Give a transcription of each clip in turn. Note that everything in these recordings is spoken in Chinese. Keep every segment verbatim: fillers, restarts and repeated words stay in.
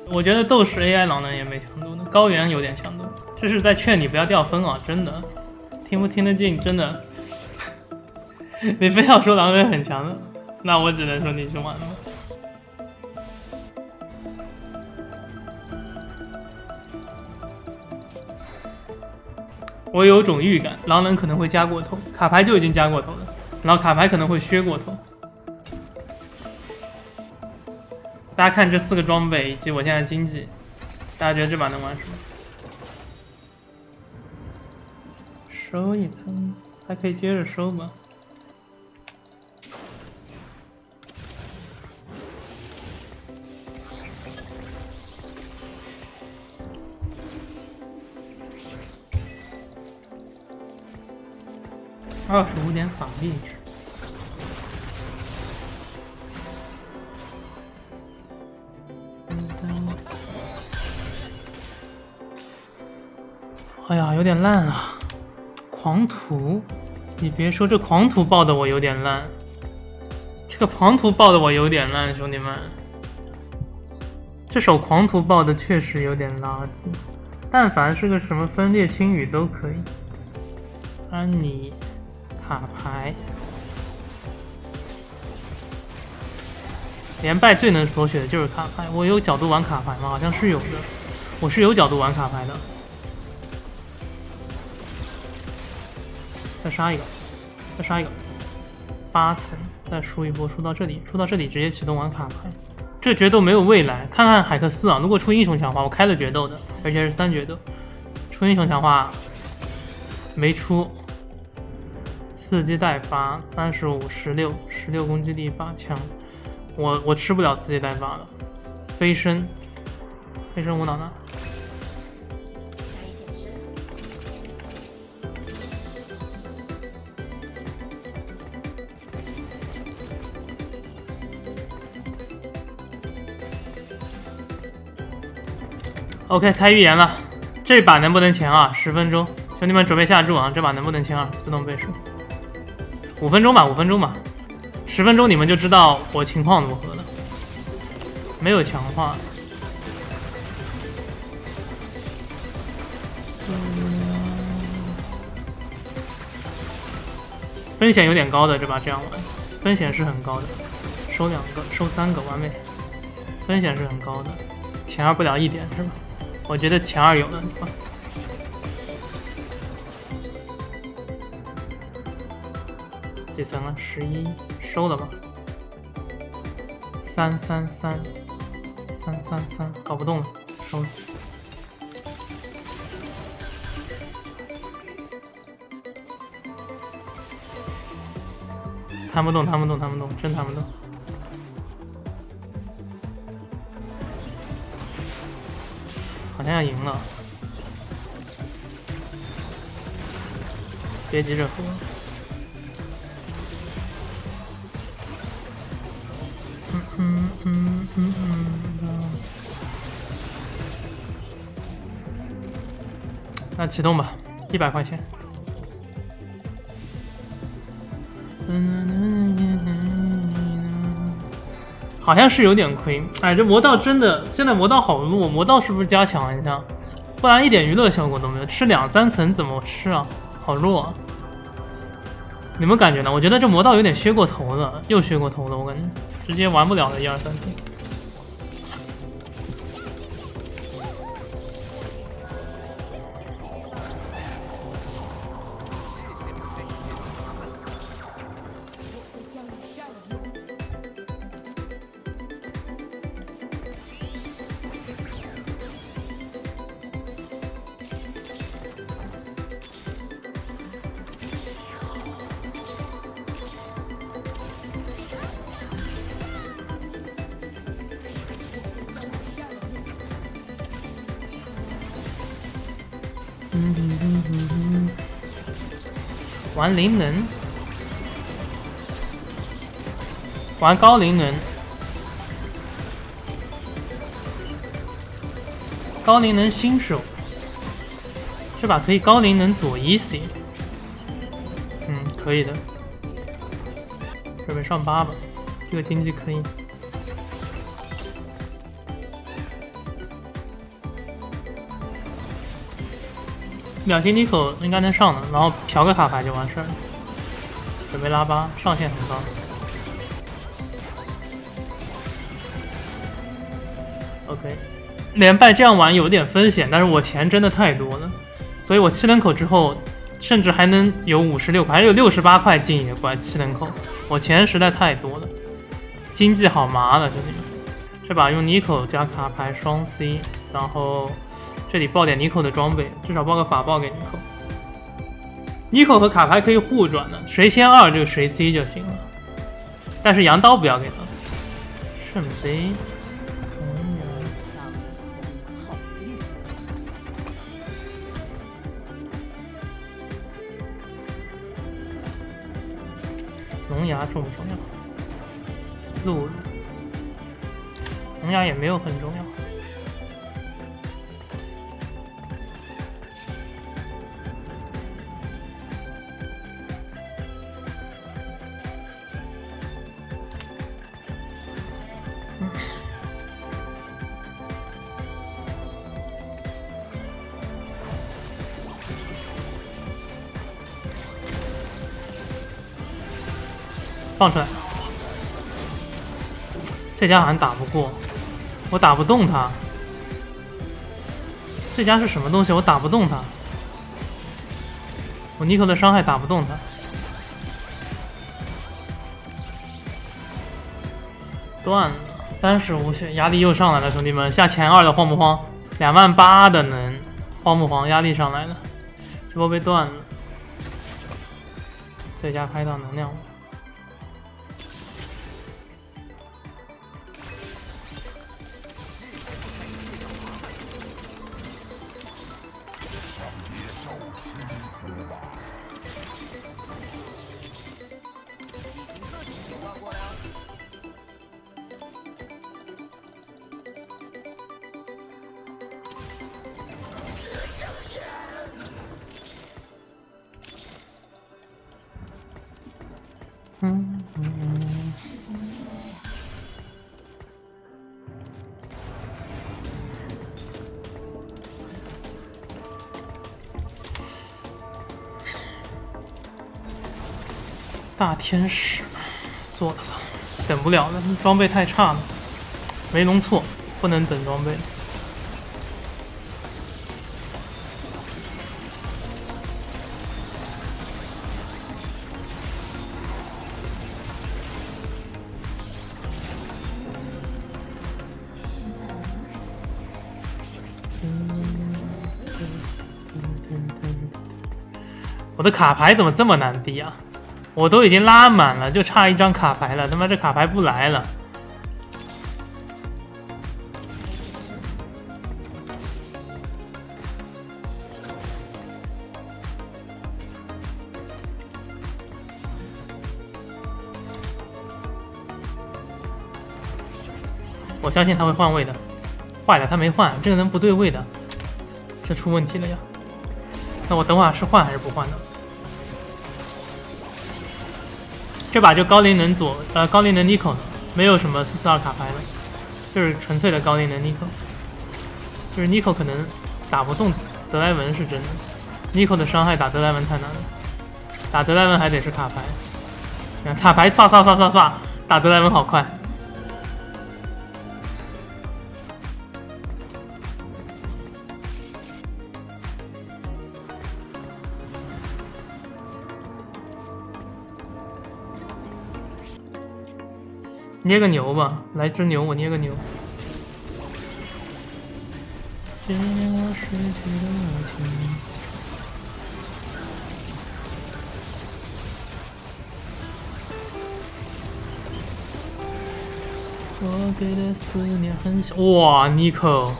我觉得斗士 A I 狼人也没强度呢，高原有点强度。这是在劝你不要掉分啊，真的，听不听得进？真的，你非要说狼人很强的，那我只能说你是完了。我有种预感，狼人可能会加过头，卡牌就已经加过头了，然后卡牌可能会削过头。大家看这四个装备以及我现在经济，大家觉得这把能玩什么？收一层，还可以接着收吧。二十五点法力值。哎呀，有点烂啊！狂徒，你别说，这狂徒爆的我有点烂，这个狂徒爆的我有点烂，兄弟们，这手狂徒爆的确实有点垃圾。但凡是个什么分裂轻语都可以。安妮，卡牌，连败最能索取的就是卡牌。我有角度玩卡牌吗？好像是有的，我是有角度玩卡牌的。再杀一个，再杀一个，八层，再输一波，输到这里，输到这里直接启动玩卡牌。这决斗没有未来，看看海克斯啊！如果出英雄强化，我开了决斗的，而且是三决斗，出英雄强化没出。刺激代发三十五、十六、十六攻击力八枪，我我吃不了刺激代发了。飞身，飞身无脑呢。OK， 开预言了，这把能不能前二？十分钟，兄弟们准备下注啊！这把能不能前二？自动倍数。五分钟吧，五分钟吧，十分钟你们就知道我情况如何了。没有强化，风险有点高的这把这样玩，风险是很高的，收两个，收三个，完美，风险是很高的，前二不了一点是吧？我觉得前二有的，你看。几层了？十一，收了吧？三三三，三三三，搞不动了，收了。弹不动，弹不动，弹不动，真弹不动。好像要赢了，别急着喝。嗯嗯嗯嗯嗯。那启动吧，一百块钱。好像是有点亏，哎，这魔道真的，现在魔道好弱，魔道是不是加强一下？不然一点娱乐效果都没有，吃两三层怎么吃啊？好弱啊！你们感觉呢？我觉得这魔道有点削过头了，又削过头了，我感觉直接玩不了了，一二三层。嗯嗯嗯嗯嗯，玩灵能，玩高灵能，高灵能新手，这把可以高灵能左 easy， 嗯，可以的，准备上八吧，这个经济可以。 秒星 Nico 应该能上的，然后嫖个卡牌就完事儿了。准备拉八，上限很高。OK， 连败这样玩有点风险，但是我钱真的太多了，所以我七人口之后，甚至还能有五十六块，还有六十八块进野怪七人口，我钱实在太多了，经济好麻了，兄弟们。这把用 Nico 加卡牌双 C， 然后这里爆点 Nico 的装备，至少爆个法爆给 Nico。Nico 和卡牌可以互转的，谁先二就谁 C 就行了。但是羊刀不要给他。圣杯，龙牙重不重要？露露，龙牙也没有很重要。放出来，这家好像打不过，我打不动他。这家是什么东西？我打不动他。我尼克的伤害打不动他。断了，三十五血，压力又上来了，兄弟们，下前二的慌不慌？两万八的能慌不慌？压力上来了，这波被断了。这家开到能量了。嗯嗯，大天使做的吧，等不了了，装备太差了，没弄错，不能等装备。我的卡牌怎么这么难低啊？我都已经拉满了，就差一张卡牌了。他妈这卡牌不来了。我相信他会换位的。坏了，他没换，这个人不对位的，这出问题了呀。那我等会儿是换还是不换呢？这把就高灵能左呃高灵能 Nico 没有什么四四二卡牌了，就是纯粹的高灵能 Nico， 就是 Nico 可能打不动德莱文是真的 ，Nico 的伤害打德莱文太难了，打德莱文还得是卡牌，卡牌唰唰唰唰唰，打德莱文好快。捏个牛吧，来只牛，我捏个牛。我给的思念很小，哇 ，Nico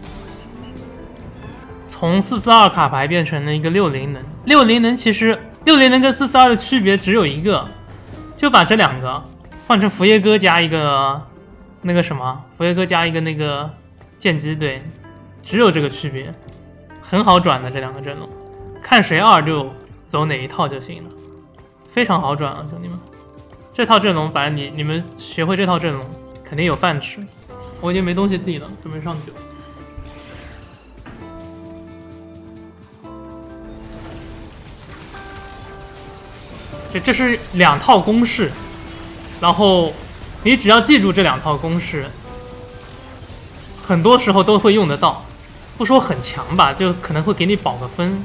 从四四二卡牌变成了一个六零能，六零能其实六零能跟四四二的区别只有一个，就把这两个。换成福耶哥加一个那个什么，福耶哥加一个那个剑姬，对，只有这个区别，很好转的这两个阵容，看谁二就走哪一套就行了，非常好转啊，兄弟们！这套阵容，反正你你们学会这套阵容，肯定有饭吃。我已经没东西递了，准备上酒。 这这是两套公式，然后你只要记住这两套公式，很多时候都会用得到。不说很强吧，就可能会给你保个分。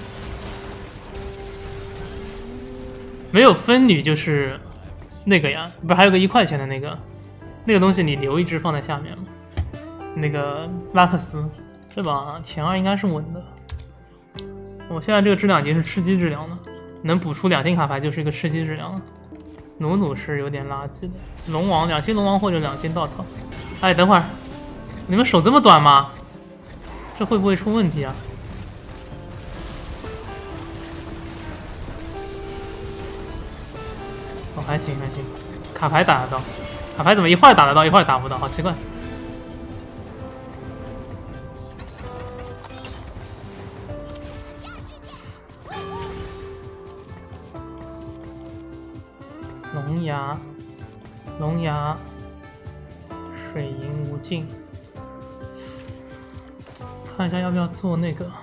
没有分女就是那个呀，不是还有个一块钱的那个，那个东西你留一只放在下面吗？那个拉克斯，这把前二应该是稳的。我现在这个质量已经是吃鸡质量了，能补出两星卡牌就是一个吃鸡质量了。努努是有点垃圾的，龙王两星龙王或者两星稻草。哎，等会儿，你们手这么短吗？这会不会出问题啊？哦，还行还行，卡牌打得到，卡牌怎么一会儿打得到，一会儿打不到，好奇怪。龙牙，龙牙，水银无尽。看一下要不要做那个。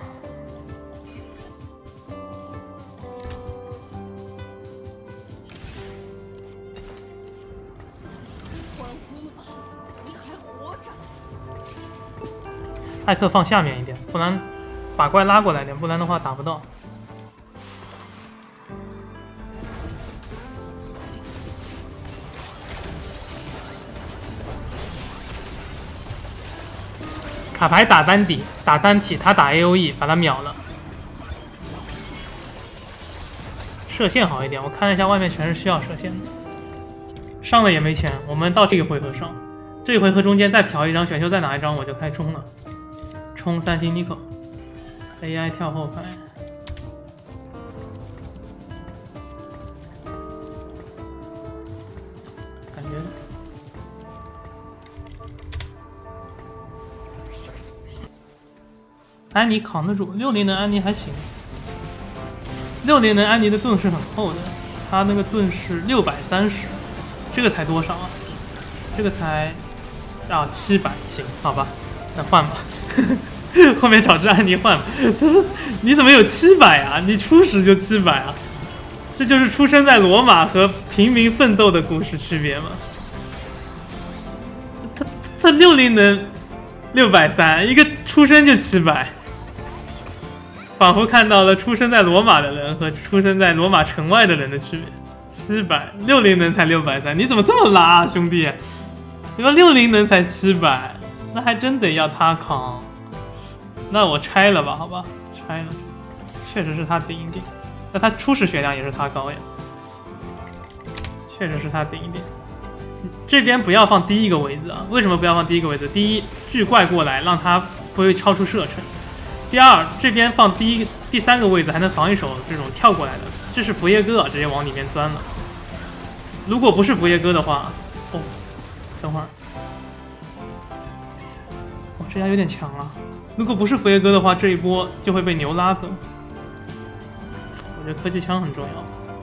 艾克放下面一点，不然把怪拉过来点，不然的话打不到。卡牌打单底，打单体，他打 A O E 把他秒了。射线好一点，我看了一下外面全是需要射线的。上了也没钱，我们到这个回合上，这个回合中间再嫖一张，选秀再拿一张我就开冲了。冲三星 Nico A I 跳后排。感觉安妮扛得住，六零的安妮还行。六零的安妮的盾是很厚的，他那个盾是六百三十，这个才多少啊？这个才啊七百，行，好吧，那换吧。后面找只安妮换吧。他说你怎么有七百啊？你初始就七百啊？这就是出生在罗马和平民奋斗的故事区别吗？他他六零能六百三，一个出生就七百。仿佛看到了出生在罗马的人和出生在罗马城外的人的区别。七百六零能才六百三，你怎么这么拉啊，兄弟？你说六零能才七百，那还真得要他扛。那我拆了吧，好吧，拆了。确实是他顶一顶，那他初始血量也是他高呀。确实是他顶一顶。这边不要放第一个位置啊？为什么不要放第一个位置？第一，巨怪过来让他不会超出射程。第二，这边放第一、第三个位置还能防一手这种跳过来的，这是佛耶哥啊，直接往里面钻了。如果不是佛耶哥的话，哦，等会儿，哇，这家有点强啊。如果不是佛耶哥的话，这一波就会被牛拉走。我觉得科技枪很重要，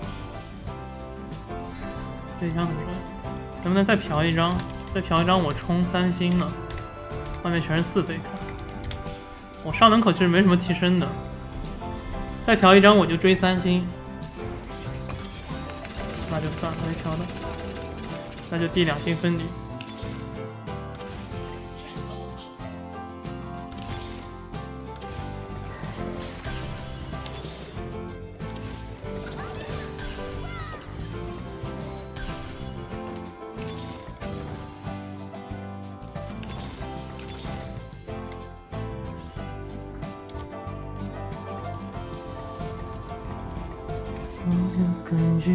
科技枪很重要。能不能再嫖一张？再嫖一张，我冲三星了，外面全是四倍卡。我上人口其实没什么提升的，再嫖一张我就追三星，那就算了，没嫖的，那就第两星分离。感觉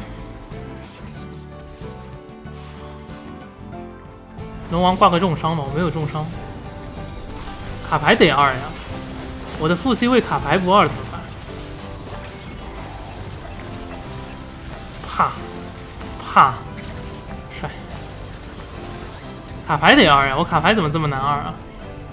龙王挂个重伤吧，我没有重伤，卡牌得二呀，我的副 C 位卡牌不二怎么办？怕怕帅，卡牌得二呀，我卡牌怎么这么难二啊？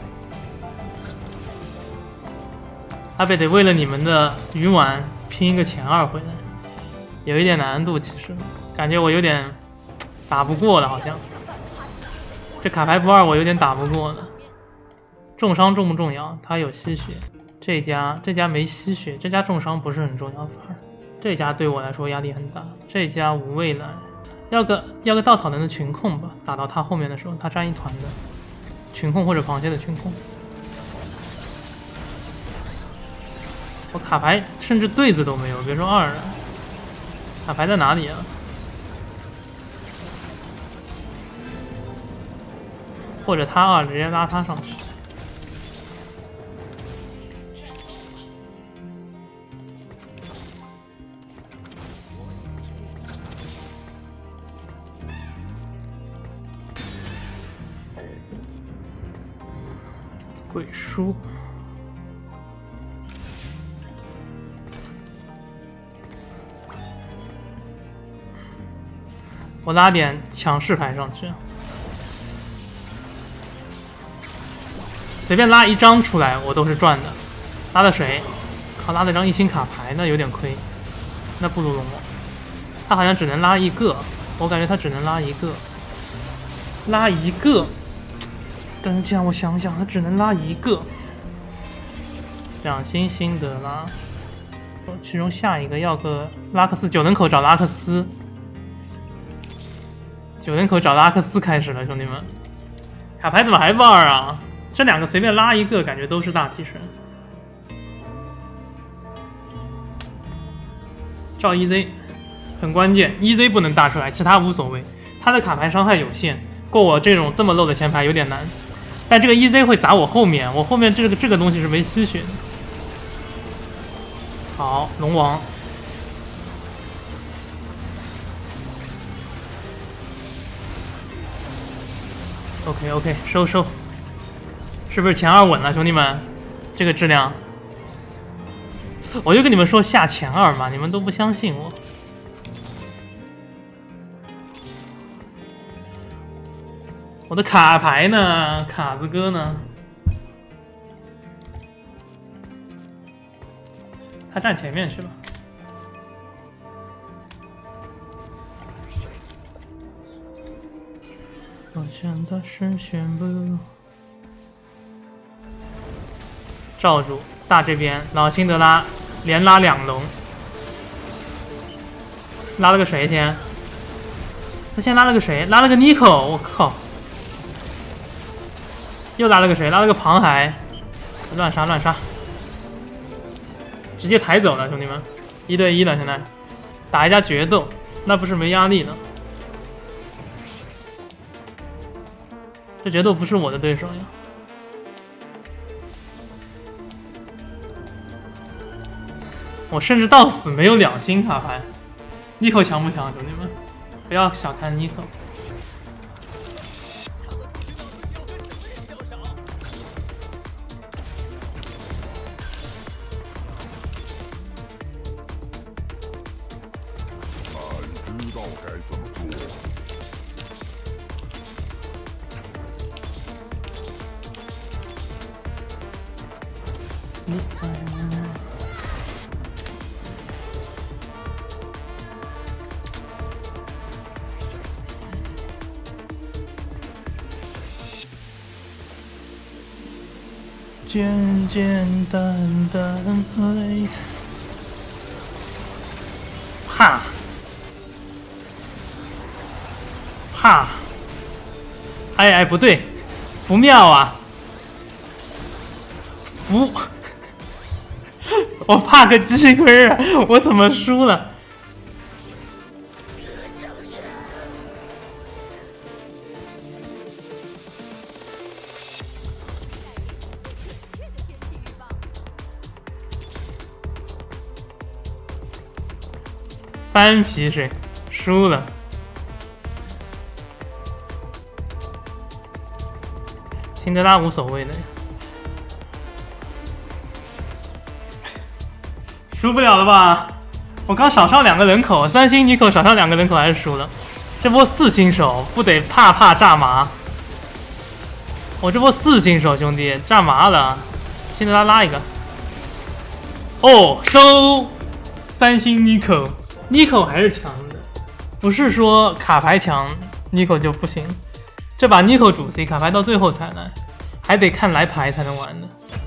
阿贝得为了你们的鱼丸拼一个前二回来。有一点难度，其实感觉我有点打不过了，好像这卡牌不二我有点打不过了。重伤重不重要？他有吸血，这家这家没吸血，这家重伤不是很重要，反而这家对我来说压力很大，这家无未来，要个要个稻草人的群控吧，打到他后面的时候，他站一团的群控或者螃蟹的群控。我卡牌甚至对子都没有，别说二了，卡牌在哪里啊？或者他二直接拉他上去。鬼书，我拉点强势牌上去，随便拉一张出来我都是赚的。拉的谁？靠，拉了张一星卡牌，那有点亏。那不如龙王，他好像只能拉一个，我感觉他只能拉一个，拉一个。等这样我想想，他只能拉一个。两星星的拉，其中下一个要个拉克斯，九人口找拉克斯，九人口找拉克斯开始了，兄弟们，卡牌怎么还不二啊？这两个随便拉一个，感觉都是大提升。照 E Z 很关键 ，E Z 不能大出来，其他无所谓。他的卡牌伤害有限，过我这种这么 low 的前排有点难。但这个 E Z 会砸我后面，我后面这个这个东西是没吸血的。好，龙王。OK OK， 收收。是不是前二稳了，兄弟们？这个质量，我就跟你们说下前二嘛，你们都不相信我。我的卡牌呢？卡子哥呢？他站前面去了。我想的是宣布。罩住大这边，老辛德拉连拉两龙，拉了个谁先？他先拉了个谁？拉了个妮蔻，我靠！又拉了个谁？拉了个庞海，乱杀乱杀，直接抬走了，兄弟们，一对一了，现在打一下决斗，那不是没压力了。这决斗不是我的对手呀。我甚至到死没有两星卡牌，妮蔻强不强，兄弟们？不要小看妮蔻。 知道该怎么做。 你简简单单爱，怕怕，哎哎，不对，不妙啊！不，我怕个鸡龟啊！我怎么输了？翻皮谁？输了。辛德拉无所谓的，输不了了吧？我刚少上两个人口，三星妮蔻少上两个人口还是输了。这波四星手不得怕怕炸麻？我这波四星手兄弟炸麻了。辛德拉拉一个。哦，收三星妮蔻。妮蔻还是强的，不是说卡牌强妮蔻就不行。这把妮蔻主 C 卡牌到最后才来，还得看来牌才能玩的。